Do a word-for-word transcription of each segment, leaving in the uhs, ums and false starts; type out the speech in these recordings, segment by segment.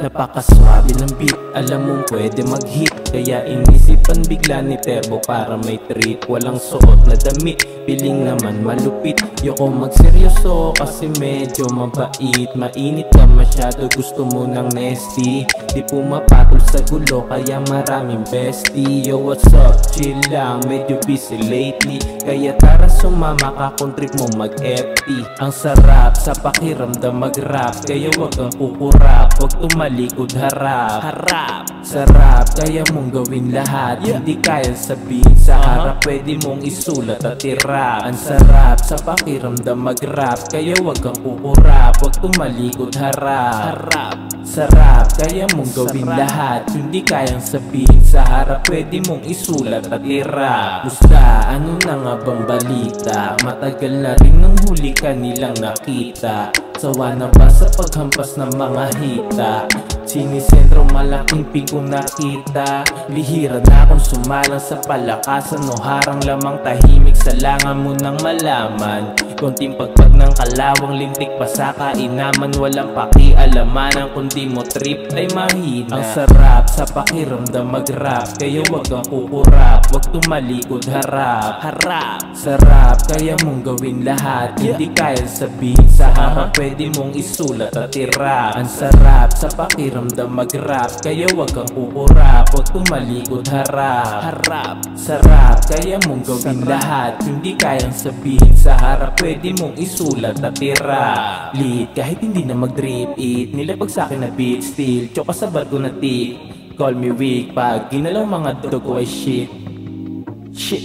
Napakaswabe ng beat, alam mong pwede mag-hit. Kaya inisipan bigla ni Terbo para may trip. Walang suot na damit, piling naman malupit. Yoko magseryoso kasi medyo mabait. Mainit ka masyado, gusto mo ng nesty. Di pumapatol sa gulo kaya maraming bestie. Yo what's up, chill lang, medyo busy lately. Kaya tara sumama ka kung trip mo mag-F T. Ang sarap sa pakiramdam mag-rap, kaya wag kang kukurap, wag tumalikod harap. Harap, sarap, kaya mong gawin lahat. Yeah. Hindi kaya sabihin sa harap, pwede mong isulat at i-rap. Ang sarap sa pakiramdam mag-rap, kaya wag kang kukurap, wag tumalikod harap. Harap, sarap, kaya mong gawin sarap. Lahat hindi kayang sabihin sa harap, pwede mong isulat at i-rap. Gusta, ano na nga bang balita? Matagal na rin nang huli ka nilang nakita. Sawa na ba sa paghampas ng mga hita? Sinisentro malaking pigong nakita. Lihira na akong sumalang sa palakasan o harang lamang tahimik sa langan mo nang malaman. Konting pagpag ng kalawang lintik pa sa kainaman. Walang pakialamanan kundi mo trip ay mahina. Ang sarap sa pakiramdam mag-rap, kaya wag kang kukurap, wag tumalikod harap. Harap, sarap, kaya mong gawin lahat. Hindi kaya sabihin sa harap, pwede mong isulat at i-rap. Ang sarap sa pakiramdam mag-rap, kaya wag kang kukurap, wag tumalikod harap. Harap, sarap, kaya mong gawin lahat. Hindi kayang sabihin sa harap, pwede mong isulat at i-rap. Lead kahit hindi na mag-drip it, nilapag sa'kin na beat still, choka sa barko na tip. Call me weak pag ginalaw mga dugo ay shit. Shit,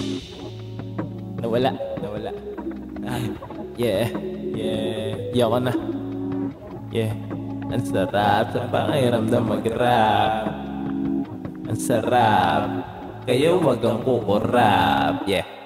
nawala, nawala. Ah, yeah, yeah, yoko na. Yeah, ang sarap sa pakiramdam mag-rap. Ang sarap, kaya wag kang kukurap. Yeah.